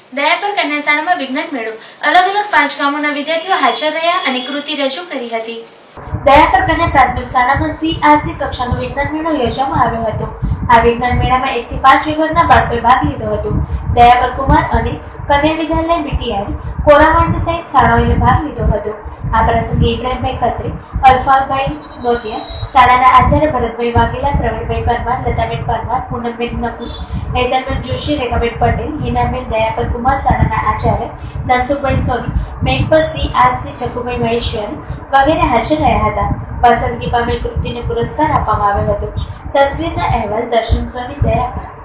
દયાપર કન્યા શાળામાં વિજ્ઞાન મેળો અલગ અલગ 5 ગામોના વિદ્યાર્થીઓ હાજર રહ્યા અને કૃતિ રજૂ કરી હતી। દયાપર કન્યા પ્રાથમિક શાળામાં CRC કક્ષાનો વિજ્ઞાન મેળો યોજવામાં આવ્યો હતો। આ વિજ્ઞાન મેળામાં 1 થી 5 વિભાગના બાળકોએ ભાગ લીધો હતો। દયાપર કુમાર અને કન્યા વિદ્યાલય બીટીઆઈ કોરાવાંડ સહિત શાળાઓએ ભાગ લીધો હતો। આ પ્રસંગે ઇબ્રાહીમભાઈ ખત્રી, અલ્ફાભાઈ નોતિયા, શાળાના આચાર્ય ભરતભાઈ વાઘેલા, પ્રવીણભાઈ પરમાર, લતાબેન પરમાર, પૂનમબેન નકુલ, હેતલબેન જોશી, રેખાબેન પટેલ, હિનાબેન, દયાપર કુમાર, શાળાના આચાર્ય ધનસુખભાઈ સોની, મેનપર CRC ચકુભાઈ મહેશ્વરી વગેરે હાજર રહ્યા હતા। પસંદગી પામેલ કૃતિને પુરસ્કાર આપવામાં આવ્યો હતો। તસવીરના અહેવાલ દર્શન સોની, દયાપર।